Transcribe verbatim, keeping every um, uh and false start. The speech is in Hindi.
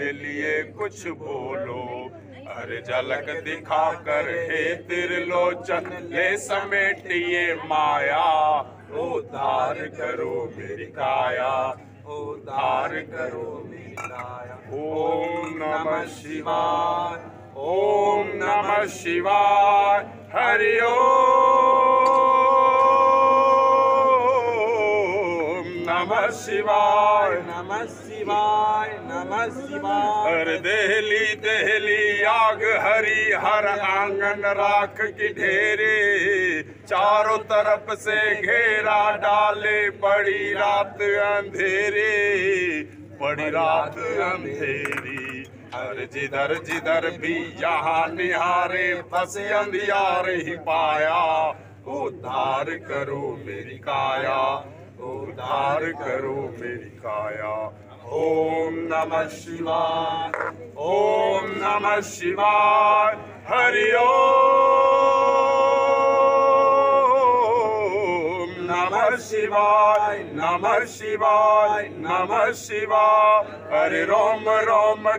मेरे लिए कुछ बोलो। अरे झलक दिखा कर हे त्रिलोचन ले समेटिए माया, उद्धार करो मेरी काया, उद्धार करो मेरी काया। ओम नमः शिवाय, ओम नमः शिवाय, हरि ओम नमः शिवाय, नमः शिवाय, नमः शिवाय। हर देहली देहली आग हरि हर आंगन राख की ढेरे, चारों तरफ से घेरा डाले बड़ी रात अंधेरे, बड़ी रात अंधेरी। हर जिधर जिधर भी यहाँ निहारे बस अंधियार ही पाया, उद्धार करो मेरी काया, उद्धार करो मेरी काया। ओम नमः शिवाय, ओम नमः शिवाय, हरि ओम नमः शिवाय, नमः शिवाय, नमः शिवाय। हरि रोम रोम